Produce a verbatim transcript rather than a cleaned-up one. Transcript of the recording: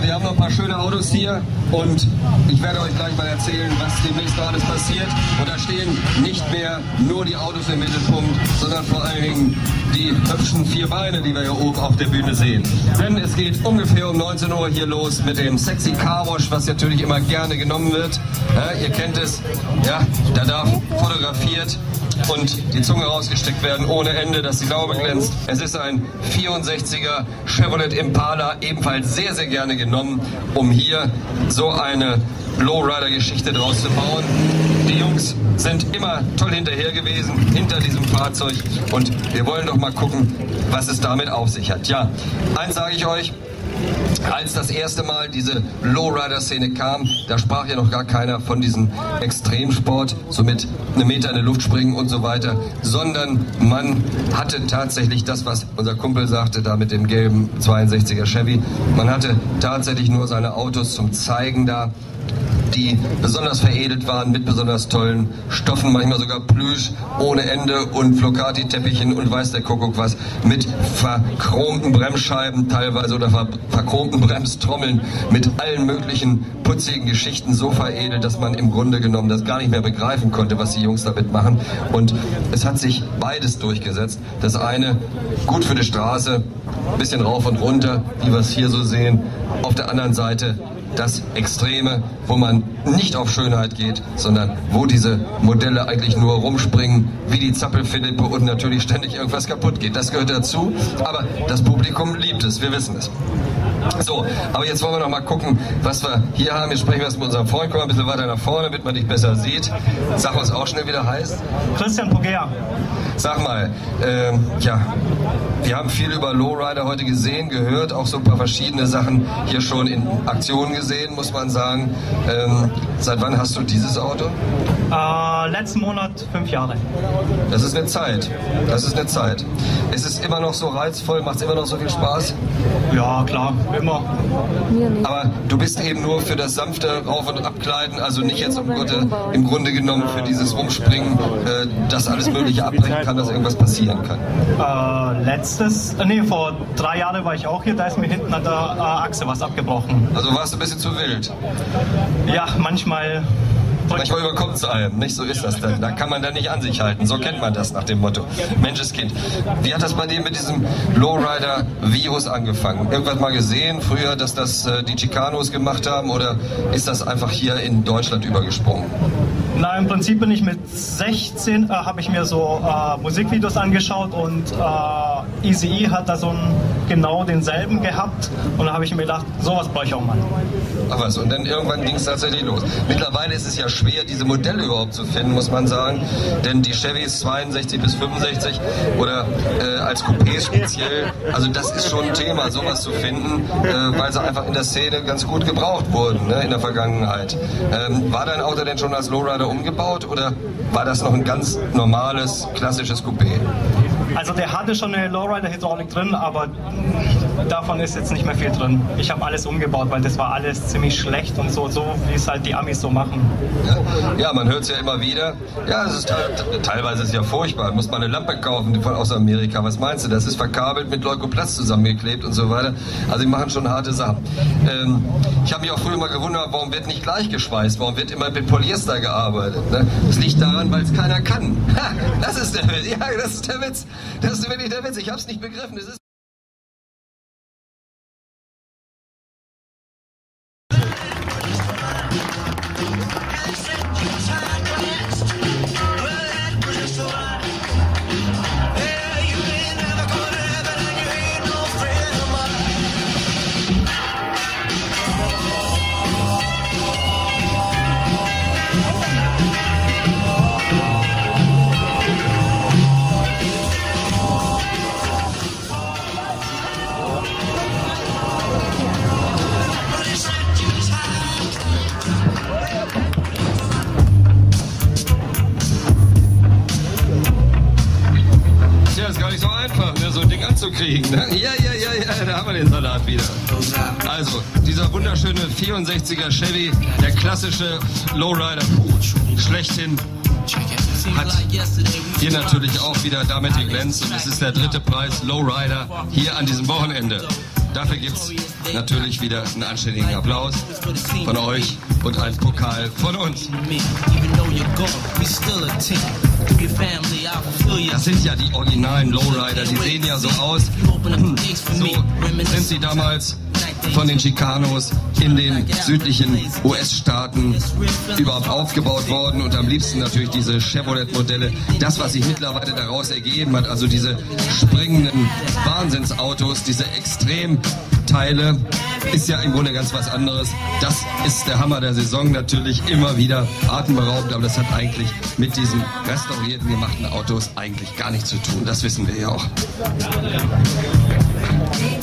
wir haben noch ein paar schöne Autos hier und ich werde euch gleich mal erzählen, was demnächst noch alles passiert. Und da stehen nicht mehr nur die Autos im Mittelpunkt, sondern vor allen Dingen die hübschen vier Beine, die wir hier oben auf der Bühne sehen. Denn es geht ungefähr um neunzehn Uhr hier los mit dem Sexy Car Wash, was natürlich immer gerne genommen wird. Ja, ihr kennt es, ja, da darf fotografiert und die Zunge rausgesteckt werden ohne Ende, dass die Laube glänzt. Es ist ein vierundsechziger Chevrolet Impala, ebenfalls sehr, sehr gerne genommen, um hier so eine Lowrider-Geschichte draus zu bauen. Die Jungs sind immer toll hinterher gewesen, hinter diesem Fahrzeug, und wir wollen doch mal gucken, was es damit auf sich hat. Ja, eins sage ich euch: Als das erste Mal diese Lowrider-Szene kam, da sprach ja noch gar keiner von diesem Extremsport, so mit einem Meter in die Luft springen und so weiter, sondern man hatte tatsächlich das, was unser Kumpel sagte, da mit dem gelben zweiundsechziger Chevy. Man hatte tatsächlich nur seine Autos zum Zeigen da, die besonders veredelt waren mit besonders tollen Stoffen, manchmal sogar Plüsch ohne Ende und Flocati-Teppichen und weiß der Kuckuck was, mit verchromten Bremsscheiben teilweise oder ver verchromten Bremstrommeln, mit allen möglichen putzigen Geschichten so veredelt, dass man im Grunde genommen das gar nicht mehr begreifen konnte, was die Jungs damit machen. Und es hat sich beides durchgesetzt. Das eine gut für die Straße, ein bisschen rauf und runter, wie wir es hier so sehen. Auf der anderen Seite das Extreme, wo man nicht auf Schönheit geht, sondern wo diese Modelle eigentlich nur rumspringen wie die Zappelphilippe und natürlich ständig irgendwas kaputt geht. Das gehört dazu, aber das Publikum liebt es, wir wissen es. So, aber jetzt wollen wir noch mal gucken, was wir hier haben. Jetzt sprechen wir erst mit unserem Freund. Komm mal ein bisschen weiter nach vorne, damit man dich besser sieht. Sag uns auch schnell, wie der heißt. Christian Pogea. Sag mal, ähm, ja, wir haben viel über Lowrider heute gesehen, gehört, auch so ein paar verschiedene Sachen hier schon in Aktion gesehen, muss man sagen. Ähm, seit wann hast du dieses Auto? Äh, letzten Monat fünf Jahre. Das ist eine Zeit. Das ist eine Zeit. Ist es immer noch so reizvoll? Macht es immer noch so viel Spaß? Ja, klar, immer. Aber du bist eben nur für das sanfte Rauf- und Abkleiden, also nicht jetzt im Grunde, im Grunde genommen für dieses Rumspringen, äh, das alles Mögliche abbrechen kann, dass irgendwas passieren kann. Äh, letztes, äh, nee, vor drei Jahren war ich auch hier, da ist mir hinten an der äh, Achse was abgebrochen. Also warst du ein bisschen zu wild? Ja, manchmal. Manchmal überkommt es einem, nicht? So ist das dann. Da kann man dann nicht an sich halten. So kennt man das nach dem Motto. Menscheskind. Wie hat das bei dir mit diesem Lowrider-Virus angefangen? Irgendwas mal gesehen früher, dass das äh, die Chicanos gemacht haben, oder ist das einfach hier in Deutschland übergesprungen? Na, im Prinzip bin ich mit sechzehn, äh, habe ich mir so äh, Musikvideos angeschaut und äh, Eazy-E hat da so einen, genau denselben gehabt, und da habe ich mir gedacht, sowas brauche ich auch mal. Ach was, und dann irgendwann ging es tatsächlich los. Mittlerweile ist es ja schwer, diese Modelle überhaupt zu finden, muss man sagen, denn die Chevys zweiundsechzig bis fünfundsechzig oder äh, als Coupés speziell, also das ist schon ein Thema, sowas zu finden, äh, weil sie einfach in der Szene ganz gut gebraucht wurden, ne, in der Vergangenheit. Ähm, war dein Auto denn schon als Lowrider umgebaut, oder war das noch ein ganz normales, klassisches Coupé? Also der hatte schon eine Lowrider-Hydraulik drin, aber davon ist jetzt nicht mehr viel drin. Ich habe alles umgebaut, weil das war alles ziemlich schlecht und so, so wie es halt die Amis so machen. Ja, ja, man hört es ja immer wieder. Ja, es ist te teilweise ist es ja furchtbar. Muss man eine Lampe kaufen von aus Amerika. Was meinst du? Das ist verkabelt mit Leukoplast zusammengeklebt und so weiter. Also die machen schon harte Sachen. Ähm, ich habe mich auch früher mal gewundert, warum wird nicht gleich geschweißt? Warum wird immer mit Polyester gearbeitet? Ne? Das liegt daran, weil es keiner kann. Ha, das ist der Witz. Ja, das ist der Witz. Das ist wirklich der Witz. Ich habe es nicht begriffen. Das ist kriegen. Ne? Ja, ja, ja, ja, da haben wir den Salat wieder. Also, dieser wunderschöne vierundsechziger Chevy, der klassische Lowrider schlechthin, hat hier natürlich auch wieder damit geglänzt, und es ist der dritte Preis Lowrider hier an diesem Wochenende. Dafür gibt es natürlich wieder einen anständigen Applaus von euch und einen Pokal von uns. Das sind ja die originalen Lowrider, die sehen ja so aus. So sind sie damals von den Chicanos in den südlichen U S-Staaten überhaupt aufgebaut worden und am liebsten natürlich diese Chevrolet-Modelle. Das, was sich mittlerweile daraus ergeben hat, also diese springenden Wahnsinnsautos, diese Extremteile, ist ja im Grunde ganz was anderes. Das ist der Hammer der Saison, natürlich immer wieder atemberaubend, aber das hat eigentlich mit diesen restaurierten, gemachten Autos eigentlich gar nichts zu tun. Das wissen wir ja auch.